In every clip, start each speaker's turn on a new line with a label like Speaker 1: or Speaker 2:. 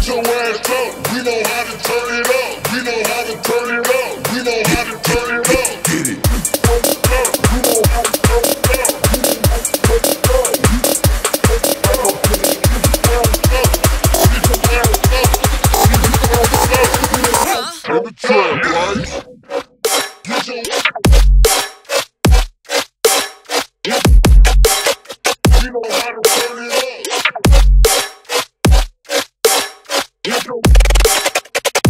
Speaker 1: your ass up. We know how to turn it up. We know how to turn it up. We know how to turn it up. Get it. We know how to turn it up. In the trap, right? Get your we know how to turn it up. Get your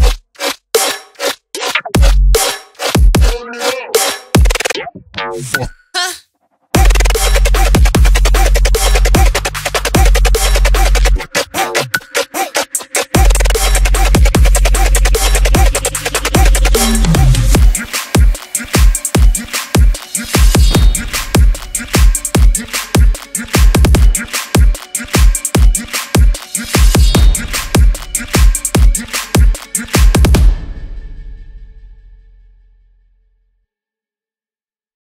Speaker 1: turn it up. Fuck